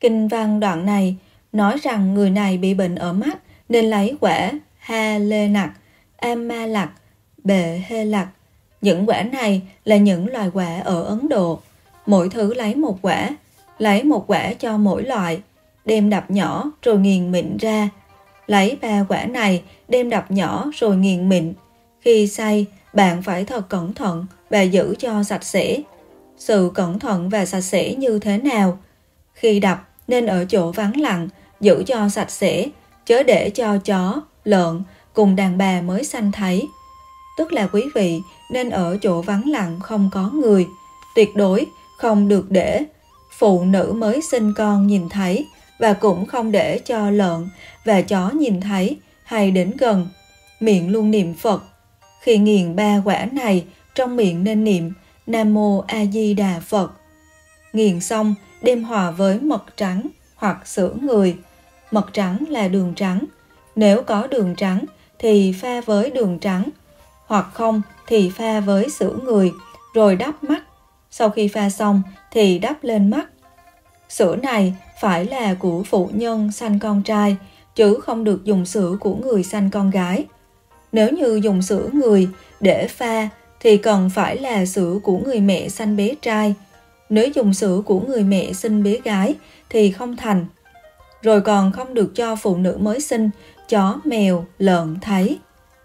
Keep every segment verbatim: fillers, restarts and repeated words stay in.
Kinh văn đoạn này nói rằng người này bị bệnh ở mắt nên lấy quả Ha Lê Nặc, Am Ma Lạc, Bệ Hê Lạc. Những quả này là những loài quả ở Ấn Độ. Mỗi thứ lấy một quả, lấy một quả cho mỗi loại, đem đập nhỏ rồi nghiền mịn ra. Lấy ba quả này đem đập nhỏ rồi nghiền mịn. Khi xay, bạn phải thật cẩn thận và giữ cho sạch sẽ. Sự cẩn thận và sạch sẽ như thế nào? Khi đập nên ở chỗ vắng lặng, giữ cho sạch sẽ, chớ để cho chó, lợn cùng đàn bà mới sanh thấy. Tức là quý vị nên ở chỗ vắng lặng không có người, tuyệt đối không được để phụ nữ mới sinh con nhìn thấy, và cũng không để cho lợn và chó nhìn thấy hay đến gần. Miệng luôn niệm Phật. Khi nghiền ba quả này, trong miệng nên niệm Nam Mô A Di Đà Phật. Nghiền xong đem hòa với mật trắng hoặc sữa người. Mật trắng là đường trắng. Nếu có đường trắng thì pha với đường trắng, hoặc không thì pha với sữa người rồi đắp mắt. Sau khi pha xong thì đắp lên mắt. Sữa này phải là của phụ nhân sanh con trai, chứ không được dùng sữa của người sanh con gái. Nếu như dùng sữa người để pha thì cần phải là sữa của người mẹ sanh bé trai. Nếu dùng sữa của người mẹ sinh bé gái thì không thành. Rồi còn không được cho phụ nữ mới sinh, chó, mèo, lợn thấy.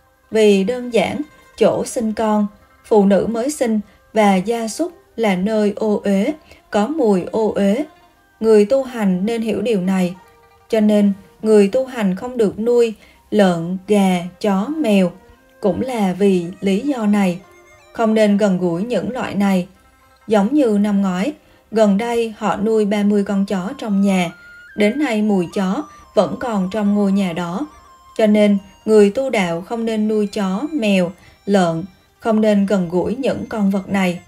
Vì đơn giản, chỗ sinh con, phụ nữ mới sinh và gia súc là nơi ô uế, có mùi ô uế. Người tu hành nên hiểu điều này. Cho nên, người tu hành không được nuôi lợn, gà, chó, mèo. Cũng là vì lý do này. Không nên gần gũi những loại này. Giống như năm ngoái, gần đây họ nuôi ba mươi con chó trong nhà. Đến nay mùi chó vẫn còn trong ngôi nhà đó. Cho nên, người tu đạo không nên nuôi chó, mèo, lợn, không nên gần gũi những con vật này.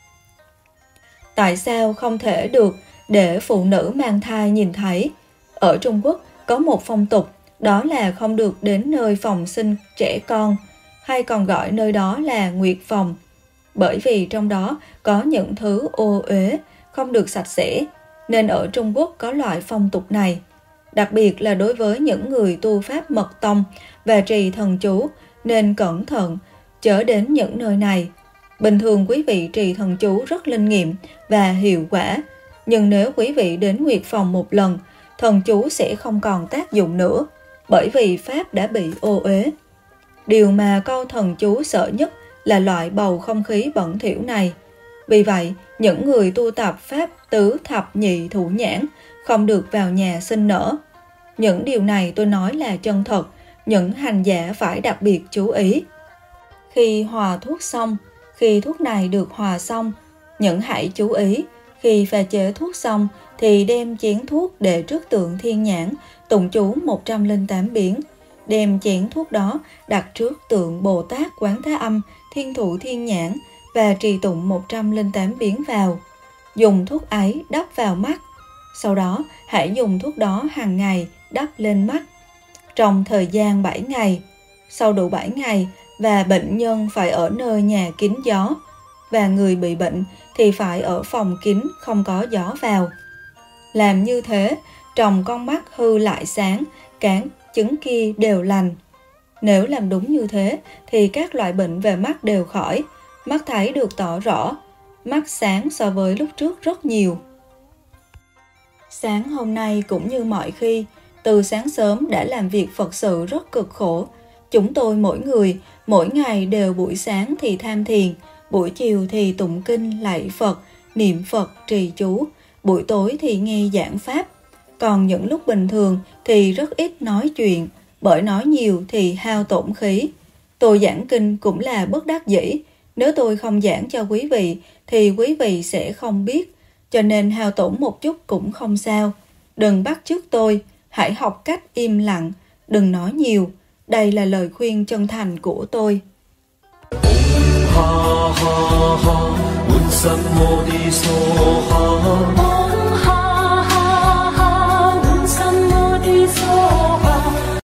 Tại sao không thể được để phụ nữ mang thai nhìn thấy? Ở Trung Quốc có một phong tục, đó là không được đến nơi phòng sinh trẻ con, hay còn gọi nơi đó là nguyệt phòng. Bởi vì trong đó có những thứ ô uế, không được sạch sẽ, nên ở Trung Quốc có loại phong tục này. Đặc biệt là đối với những người tu pháp mật tông và trì thần chú, nên cẩn thận, chớ đến những nơi này. Bình thường quý vị trì thần chú rất linh nghiệm và hiệu quả, nhưng nếu quý vị đến nguyệt phòng một lần, thần chú sẽ không còn tác dụng nữa, bởi vì pháp đã bị ô uế. Điều mà câu thần chú sợ nhất là loại bầu không khí bẩn thỉu này. Vì vậy, những người tu tập pháp tứ thập nhị thủ nhãn không được vào nhà sinh nở. Những điều này tôi nói là chân thật, những hành giả phải đặc biệt chú ý. Khi hòa thuốc xong, khi thuốc này được hòa xong, những hãy chú ý, khi pha chế thuốc xong thì đem chén thuốc để trước tượng thiên nhãn, tụng chú một trăm lẻ tám biến. Đem chén thuốc đó đặt trước tượng Bồ Tát Quán Thế Âm, Thiên Thụ Thiên Nhãn và trì tụng một trăm lẻ tám biến vào. Dùng thuốc ấy đắp vào mắt. Sau đó hãy dùng thuốc đó hàng ngày đắp lên mắt trong thời gian bảy ngày. Sau đủ bảy ngày và bệnh nhân phải ở nơi nhà kín gió, và người bị bệnh thì phải ở phòng kín không có gió vào. Làm như thế, tròng con mắt hư lại sáng, cán chứng kia đều lành. Nếu làm đúng như thế thì các loại bệnh về mắt đều khỏi, mắt thấy được tỏ rõ, mắt sáng so với lúc trước rất nhiều. Sáng hôm nay cũng như mọi khi, từ sáng sớm đã làm việc Phật sự rất cực khổ. Chúng tôi mỗi người, mỗi ngày đều buổi sáng thì tham thiền, buổi chiều thì tụng kinh lạy Phật, niệm Phật, trì chú, buổi tối thì nghe giảng Pháp. Còn những lúc bình thường thì rất ít nói chuyện, bởi nói nhiều thì hao tổn khí. Tôi giảng kinh cũng là bất đắc dĩ, nếu tôi không giảng cho quý vị thì quý vị sẽ không biết, cho nên hao tổn một chút cũng không sao. Đừng bắt chước tôi, hãy học cách im lặng, đừng nói nhiều. Đây là lời khuyên chân thành của tôi. Ha ha ha,